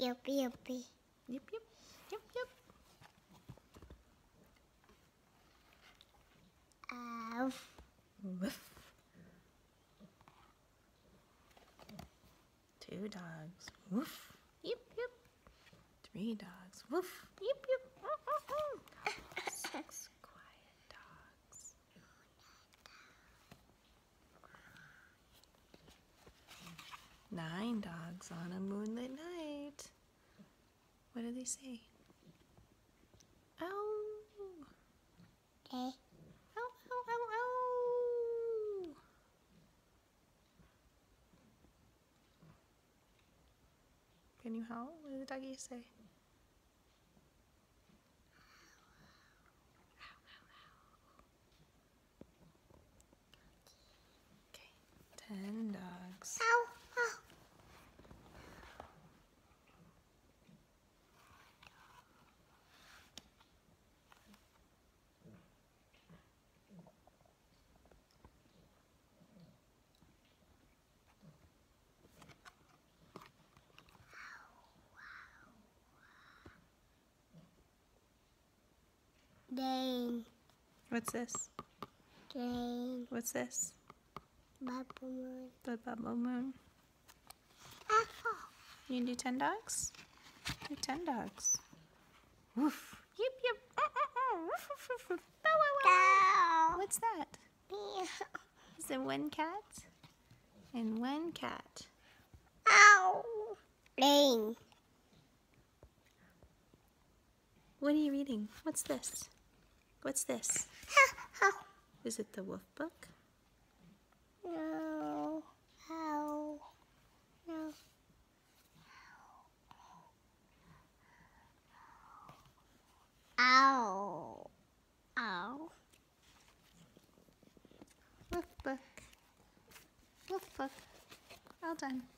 Yippee. Yip, yip, yip, yip. Woof. 2 dogs. Woof. Yip, yip. 3 dogs. Woof. Yip, yip. 6 quiet dogs. 9 dogs on a moonlit night. What do they say? Ow. Okay. Ow, ow, ow, ow. Can you howl? What do the doggies say? Ow, ow, ow. Okay, 10 dogs. Ow. Dang. What's this? Dang. What's this? Bubble moon. The bubble moon. Ow. You can do 10 dogs? Do 10 dogs. Woof. Yip, yip. Woof, woof, woof, woof. Bow, wow, wow. Ow. What's that? Is it one cat? And one cat. Ow. Dang. What are you reading? What's this? What's this? Ow. Is it the wolf book? No. Ow. No. Ow. Ow. Wolf book. Wolf book. All done.